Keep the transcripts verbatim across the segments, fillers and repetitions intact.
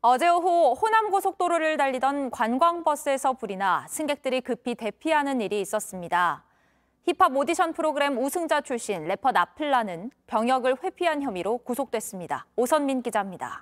어제 오후 호남고속도로를 달리던 관광버스에서 불이 나 승객들이 급히 대피하는 일이 있었습니다. 힙합 오디션 프로그램 우승자 출신 래퍼 나플라는 병역을 회피한 혐의로 구속됐습니다. 오선민 기자입니다.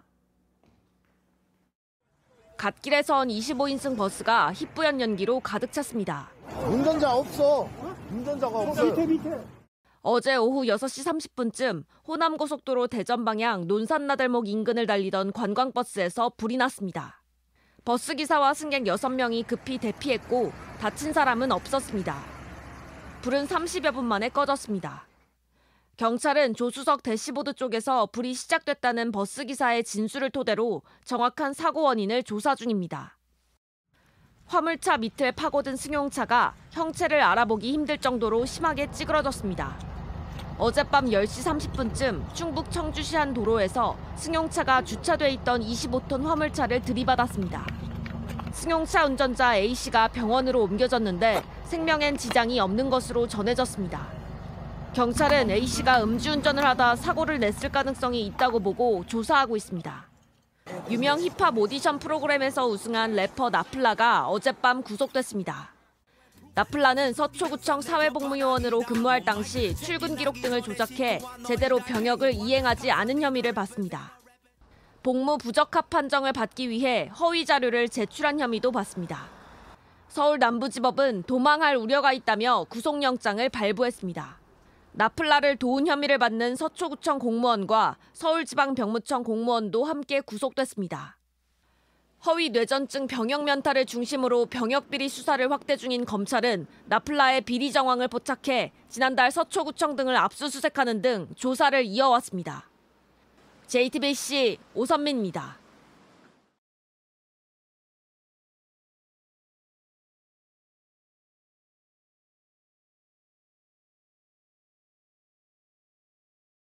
갓길에선 이십오 인승 버스가 희뿌연 연기로 가득 찼습니다. 운전자 없어. 운전자가 없어. 밑에 밑에. 어제 오후 여섯 시 삼십 분쯤 호남고속도로 대전 방향 논산나들목 인근을 달리던 관광버스에서 불이 났습니다. 버스기사와 승객 여섯 명이 급히 대피했고 다친 사람은 없었습니다. 불은 삼십여 분 만에 꺼졌습니다. 경찰은 조수석 대시보드 쪽에서 불이 시작됐다는 버스기사의 진술을 토대로 정확한 사고 원인을 조사 중입니다. 화물차 밑을 파고든 승용차가 형체를 알아보기 힘들 정도로 심하게 찌그러졌습니다. 어젯밤 열 시 삼십 분쯤 충북 청주시 한 도로에서 승용차가 주차돼 있던 이십오 톤 화물차를 들이받았습니다. 승용차 운전자 A씨가 병원으로 옮겨졌는데 생명엔 지장이 없는 것으로 전해졌습니다. 경찰은 A씨가 음주운전을 하다 사고를 냈을 가능성이 있다고 보고 조사하고 있습니다. 유명 힙합 오디션 프로그램에서 우승한 래퍼 나플라가 어젯밤 구속됐습니다. 나플라는 서초구청 사회복무요원으로 근무할 당시 출근 기록 등을 조작해 제대로 병역을 이행하지 않은 혐의를 받습니다. 복무 부적합 판정을 받기 위해 허위 자료를 제출한 혐의도 받습니다. 서울 남부지법은 도망할 우려가 있다며 구속영장을 발부했습니다. 나플라를 도운 혐의를 받는 서초구청 공무원과 서울지방병무청 공무원도 함께 구속됐습니다. 허위 뇌전증 병역 면탈을 중심으로 병역비리 수사를 확대 중인 검찰은 나플라의 비리 정황을 포착해 지난달 서초구청 등을 압수수색하는 등 조사를 이어왔습니다. 제이티비씨 오선민입니다.